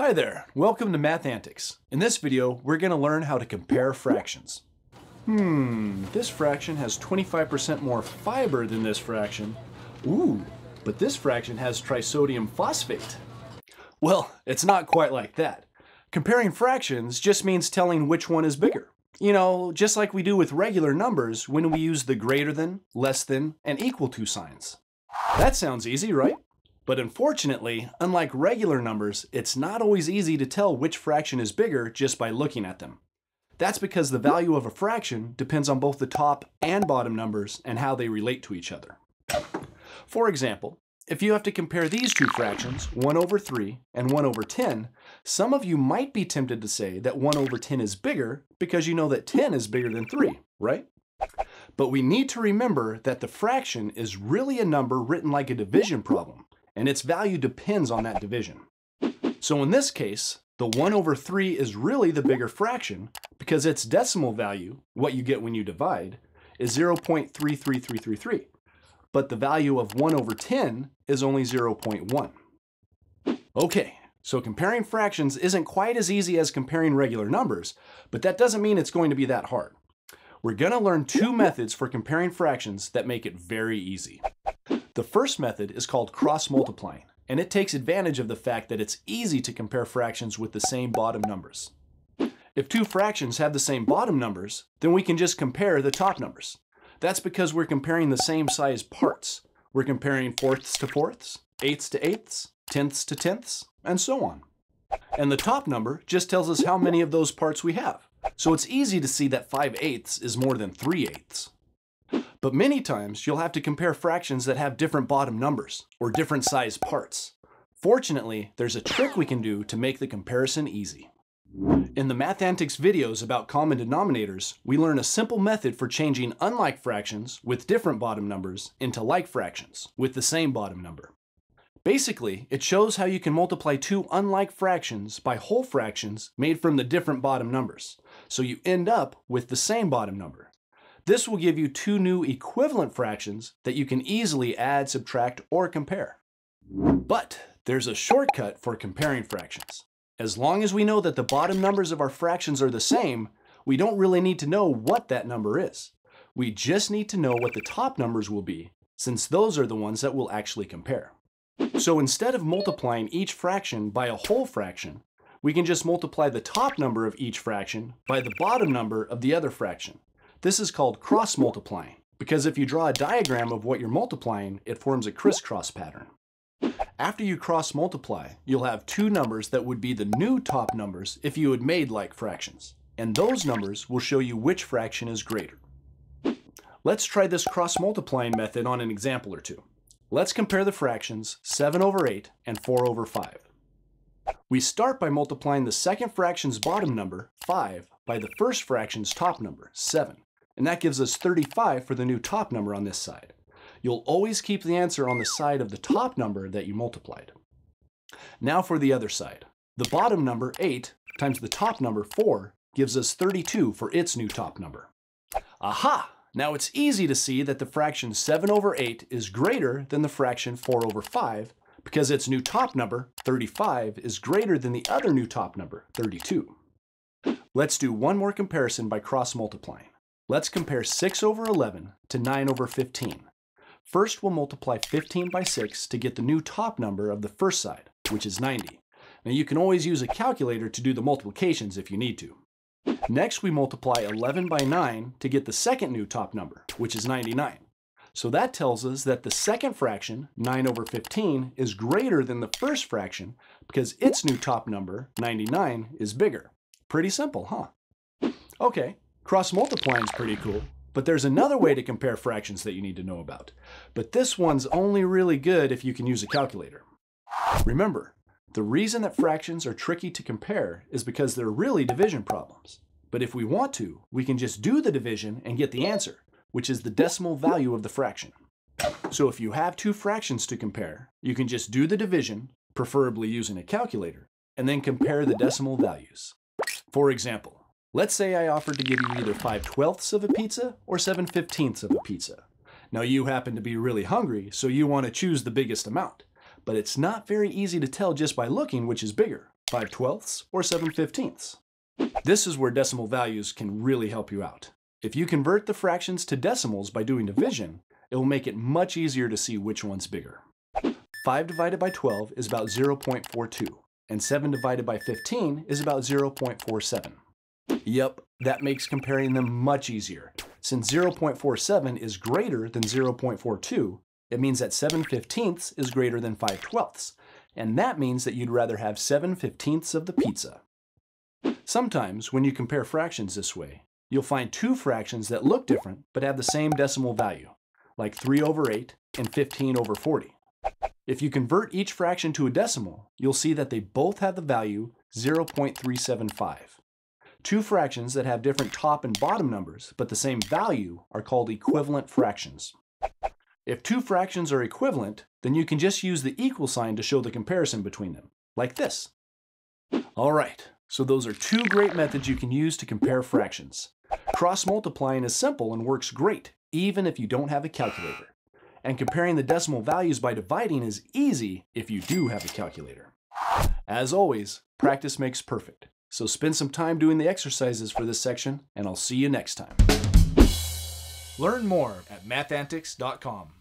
Hi there, welcome to Math Antics. In this video, we're going to learn how to compare fractions. This fraction has 25% more fiber than this fraction. Ooh, but this fraction has trisodium phosphate. Well, it's not quite like that. Comparing fractions just means telling which one is bigger. You know, just like we do with regular numbers when we use the greater than, less than, and equal to signs. That sounds easy, right? But unfortunately, unlike regular numbers, it's not always easy to tell which fraction is bigger just by looking at them. That's because the value of a fraction depends on both the top and bottom numbers and how they relate to each other. For example, if you have to compare these two fractions, 1 over 3 and 1 over 10, some of you might be tempted to say that 1 over 10 is bigger because you know that 10 is bigger than 3, right? But we need to remember that the fraction is really a number written like a division problem, and its value depends on that division. So in this case, the 1 over 3 is really the bigger fraction because its decimal value, what you get when you divide, is 0.33333. But the value of 1 over 10 is only 0.1. Okay, so comparing fractions isn't quite as easy as comparing regular numbers, but that doesn't mean it's going to be that hard. We're going to learn two methods for comparing fractions that make it very easy. The first method is called cross-multiplying, and it takes advantage of the fact that it's easy to compare fractions with the same bottom numbers. If two fractions have the same bottom numbers, then we can just compare the top numbers. That's because we're comparing the same size parts. We're comparing fourths to fourths, eighths to eighths, tenths to tenths, and so on. And the top number just tells us how many of those parts we have. So it's easy to see that 5/8 is more than 3/8. But many times you'll have to compare fractions that have different bottom numbers or different size parts. Fortunately, there's a trick we can do to make the comparison easy. In the Math Antics videos about common denominators, we learn a simple method for changing unlike fractions with different bottom numbers into like fractions with the same bottom number. Basically, it shows how you can multiply two unlike fractions by whole fractions made from the different bottom numbers, so you end up with the same bottom number. This will give you two new equivalent fractions that you can easily add, subtract, or compare. But there's a shortcut for comparing fractions. As long as we know that the bottom numbers of our fractions are the same, we don't really need to know what that number is. We just need to know what the top numbers will be, since those are the ones that we'll actually compare. So instead of multiplying each fraction by a whole fraction, we can just multiply the top number of each fraction by the bottom number of the other fraction. This is called cross-multiplying, because if you draw a diagram of what you're multiplying, it forms a crisscross pattern. After you cross-multiply, you'll have two numbers that would be the new top numbers if you had made like fractions, and those numbers will show you which fraction is greater. Let's try this cross-multiplying method on an example or two. Let's compare the fractions 7 over 8 and 4 over 5. We start by multiplying the second fraction's bottom number, 5, by the first fraction's top number, 7. And that gives us 35 for the new top number on this side. You'll always keep the answer on the side of the top number that you multiplied. Now for the other side. The bottom number, 8, times the top number, 4, gives us 32 for its new top number. Aha! Now it's easy to see that the fraction 7 over 8 is greater than the fraction 4 over 5 because its new top number, 35, is greater than the other new top number, 32. Let's do one more comparison by cross-multiplying. Let's compare 6 over 11 to 9 over 15. First, we'll multiply 15 by 6 to get the new top number of the first side, which is 90. Now you can always use a calculator to do the multiplications if you need to. Next, we multiply 11 by 9 to get the second new top number, which is 99. So that tells us that the second fraction, 9 over 15, is greater than the first fraction because its new top number, 99, is bigger. Pretty simple, huh? Okay, cross-multiplying is pretty cool, but there's another way to compare fractions that you need to know about. But this one's only really good if you can use a calculator. Remember, the reason that fractions are tricky to compare is because they're really division problems. But if we want to, we can just do the division and get the answer, which is the decimal value of the fraction. So if you have two fractions to compare, you can just do the division, preferably using a calculator, and then compare the decimal values. For example, let's say I offered to give you either 5/12 of a pizza or 7/15 of a pizza. Now you happen to be really hungry, so you want to choose the biggest amount. But it's not very easy to tell just by looking which is bigger. 5/12ths, or 7/15ths. This is where decimal values can really help you out. If you convert the fractions to decimals by doing division, it will make it much easier to see which one's bigger. 5 divided by 12 is about 0.42, and 7 divided by 15 is about 0.47. Yep, that makes comparing them much easier. Since 0.47 is greater than 0.42, it means that 7/15ths is greater than 5/12ths, and that means that you'd rather have 7/15ths of the pizza. Sometimes, when you compare fractions this way, you'll find two fractions that look different but have the same decimal value, like 3/8 and 15/40. If you convert each fraction to a decimal, you'll see that they both have the value 0.375. Two fractions that have different top and bottom numbers but the same value are called equivalent fractions. If two fractions are equivalent, then you can just use the equal sign to show the comparison between them, like this. All right, so those are two great methods you can use to compare fractions. Cross-multiplying is simple and works great, even if you don't have a calculator. And comparing the decimal values by dividing is easy if you do have a calculator. As always, practice makes perfect. So spend some time doing the exercises for this section, and I'll see you next time. Learn more at mathantics.com.